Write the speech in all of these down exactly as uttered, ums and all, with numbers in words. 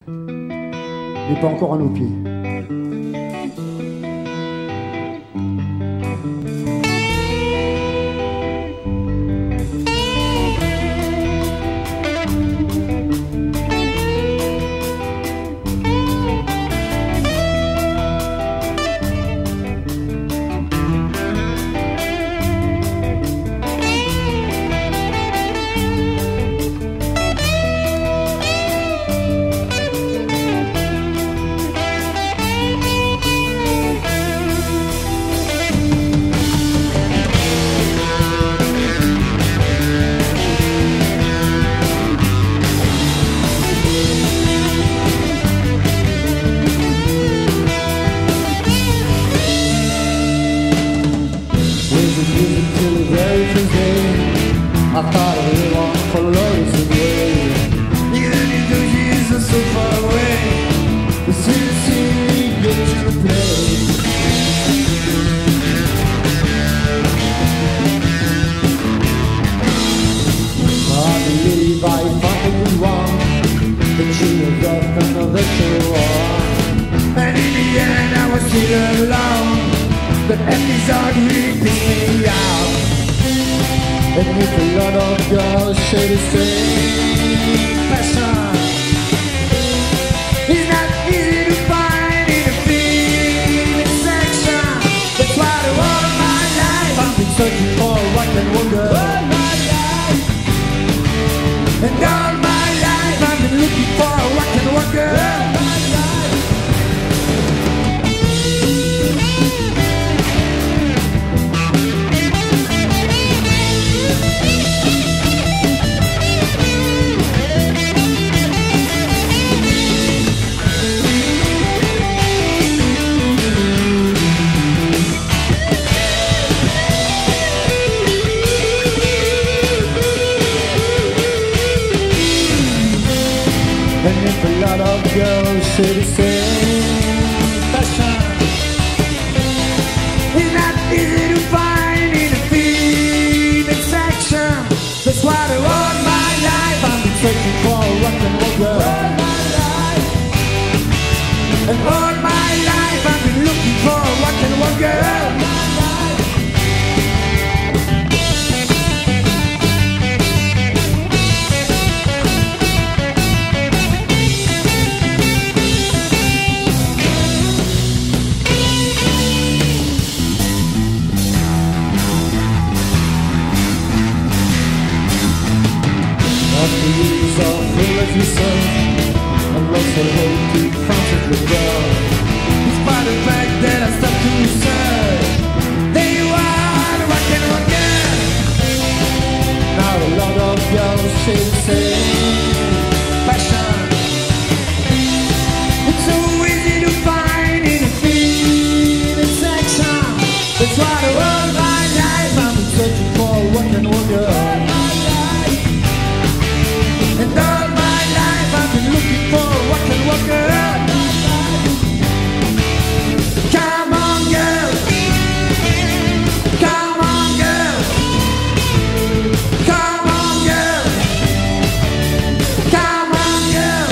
mais pas encore à nos pieds. I thought I really want for loads of days. Even if the years are so far away, it's still seem good to play. I believe I found the one, the children of another war. And in the end I was still alone, the episode really pissed me out. And if a lot of girls say the same, passion is not easy to find in a female section. That's why all my life I've been searching for a rock and roll girl. All my life, and all my life I've been looking for a rock and roll girl. All my life. And if a lot of girls say the same, passion is not easy to find in a female section. That's why all my life I've been searching for a rock and roll girl. All my life, and all my life I've been looking for a rock and roll girl. The years are full of yourself, and lost the hope to comfort the girl. Despite the fact that I stopped to research, there you are, the rock and roll girl. Now a lot of girls say the same, passion. It's so easy to find in a female section. That's why all my life I've been searching for a rock and roll girl. And all my life I've been looking for a rock and roll girl. Come on girl, come on girl, come on girl, come on girl.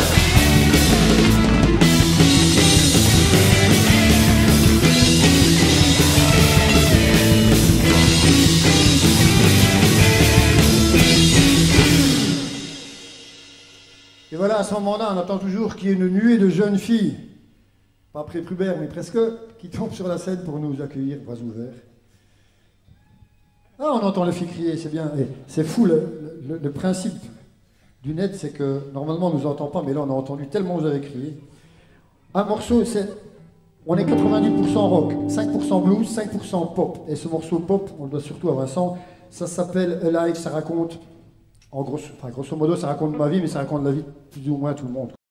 Et voilà, à ce moment-là, on attend toujours qu'il y ait une nuée de jeunes filles, pas prépubères, mais presque, qui tombent sur la scène pour nous accueillir, bras ouverts. Ah, on entend les filles crier, c'est bien. C'est fou, le, le, le principe du net, c'est que normalement on ne nous entend pas, mais là on a entendu tellement vous avez crié. Un morceau, c'est, on est quatre-vingt-dix pour cent rock, cinq pour cent blues, cinq pour cent pop. Et ce morceau pop, on le doit surtout à Vincent, ça s'appelle Alive, ça raconte... En grosso, enfin, grosso modo, ça raconte ma vie, mais ça raconte la vie de plus ou moins tout le monde.